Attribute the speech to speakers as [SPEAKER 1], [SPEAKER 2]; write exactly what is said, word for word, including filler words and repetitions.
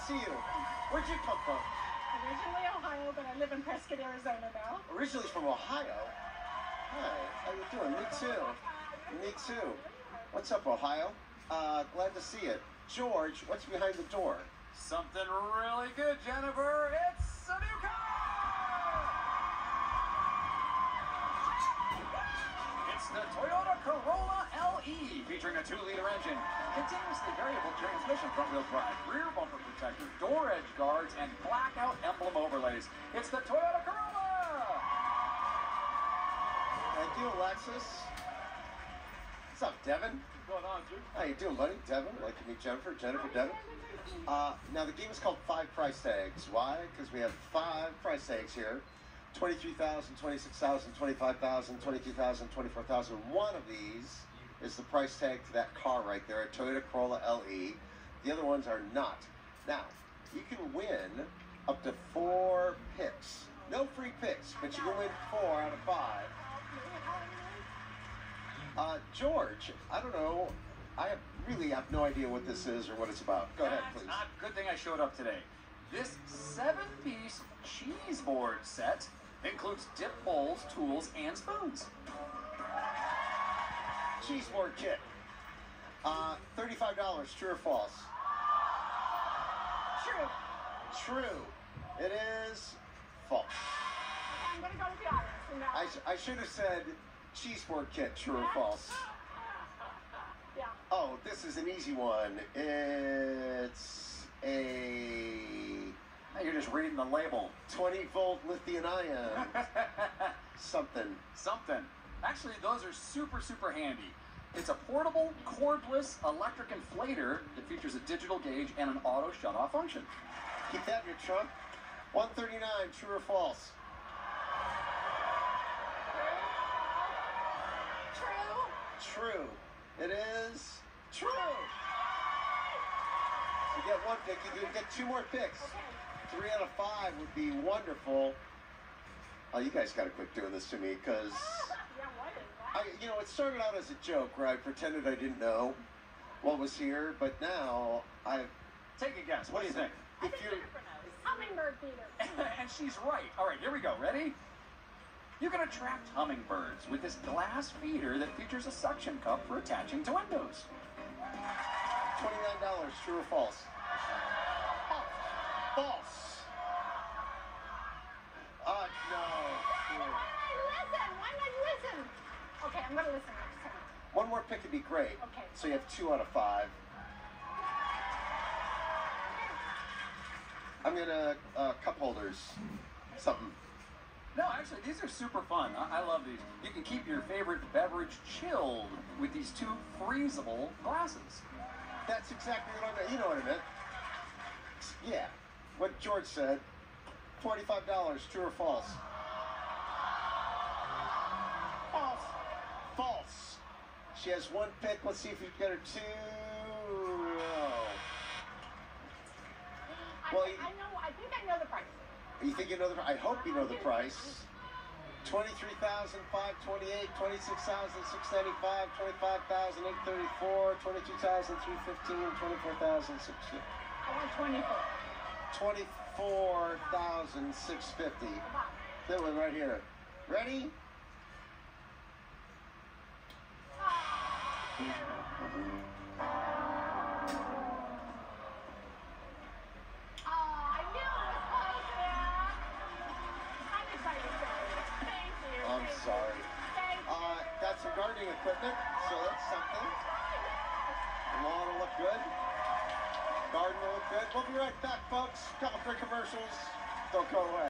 [SPEAKER 1] see you. Where'd you come from?
[SPEAKER 2] Originally Ohio, but I live in Prescott, Arizona now.
[SPEAKER 1] Originally from Ohio? Hi, how you doing? Me too. Me too. What's up, Ohio? Uh, glad to see you. George, what's behind the door?
[SPEAKER 3] Something really good, Jennifer. It's a new car! It's the Toyota Corolla L E, featuring a two liter engine, continuously variable transmission, front-wheel drive, rear bumper protector, door edge guards, and blackout emblem overlays. It's the Toyota Corolla!
[SPEAKER 1] Thank you, Alexis. What's up, Devin?
[SPEAKER 3] What's going on, Drew?
[SPEAKER 1] How you doing, buddy? Devin, like to meet Jennifer. Jennifer, Devin. Uh, now, the game is called Five Price Tags. Why? Because we have five price tags here. twenty-three thousand, twenty-six thousand, twenty-five thousand, twenty-two thousand, twenty-four thousand. One of these is the price tag to that car right there, a Toyota Corolla L E. The other ones are not. Now, you can win up to four picks. No free picks, but you can win four out of five. Uh, George, I don't know. I have, really have no idea what this is or what it's about. Go ahead,
[SPEAKER 3] That's
[SPEAKER 1] please.
[SPEAKER 3] not good thing I showed up today. This seven-piece cheese board set includes dip bowls, tools, and spoons.
[SPEAKER 1] Cheese board kit. Uh, thirty-five dollars, true or false?
[SPEAKER 2] True.
[SPEAKER 1] True. It is false.
[SPEAKER 2] I'm going to go with the audience from now.
[SPEAKER 1] I, sh- I should have said cheese board kit, true or false?
[SPEAKER 2] Yeah.
[SPEAKER 1] Oh, this is an easy one. It's a
[SPEAKER 3] Now you're just reading the label.
[SPEAKER 1] twenty volt lithium ion something.
[SPEAKER 3] Something. Actually, those are super, super handy. It's a portable, cordless electric inflator that features a digital gauge and an auto shut-off function.
[SPEAKER 1] Keep that in your trunk. one thirty-nine, true or false?
[SPEAKER 2] True.
[SPEAKER 1] True. It is true. You get one pick. You can get two more picks.
[SPEAKER 2] Okay.
[SPEAKER 1] Three out of five would be wonderful. Oh, you guys got to quit doing this to me because,
[SPEAKER 2] Yeah, what is that?
[SPEAKER 1] I, you know, it started out as a joke where I pretended I didn't know what was here, but now I've.
[SPEAKER 3] Take a guess. What do you think?
[SPEAKER 2] I
[SPEAKER 1] If
[SPEAKER 2] think
[SPEAKER 1] you,
[SPEAKER 2] Jennifer knows. Hummingbird feeder.
[SPEAKER 3] And she's right. All right, here we go. Ready? You can attract hummingbirds with this glass feeder that features a suction cup for attaching to windows.
[SPEAKER 1] twenty-nine dollars, true or false? False. Uh, no.
[SPEAKER 2] Why don't I listen? Why don't I listen? Okay, I'm going to listen next time.
[SPEAKER 1] One more pick would be great.
[SPEAKER 2] Okay.
[SPEAKER 1] So you have two out of five. I'm gonna uh, cup holders. Something.
[SPEAKER 3] No, actually, these are super fun. I, I love these. You can keep your favorite beverage chilled with these two freezable glasses.
[SPEAKER 1] That's exactly what I meant. You know what I meant. Yeah. What George said. twenty-five dollars, true or false? False. False. She has one pick. Let's see if we can get her two. No.
[SPEAKER 2] I,
[SPEAKER 1] Well, you-
[SPEAKER 2] I know. I think I know the price.
[SPEAKER 1] You think you know the? I hope you know the price. Twenty-three thousand five twenty-eight, twenty-six thousand six ninety-five, twenty-five thousand eight thirty-four, twenty-two thousand three fifteen, twenty-four thousand six fifty.
[SPEAKER 2] I want twenty-four.
[SPEAKER 1] Twenty-four thousand six fifty. That one right here. Ready?
[SPEAKER 2] Oh, I knew it was close, man. I'm excited for you. Thank you.
[SPEAKER 1] I'm
[SPEAKER 2] Thank you.
[SPEAKER 1] sorry.
[SPEAKER 2] Thank you.
[SPEAKER 1] Uh, got some gardening equipment, so that's something. The lawn will look good. Garden will look good. We'll be right back, folks. Couple quick commercials. Don't go away.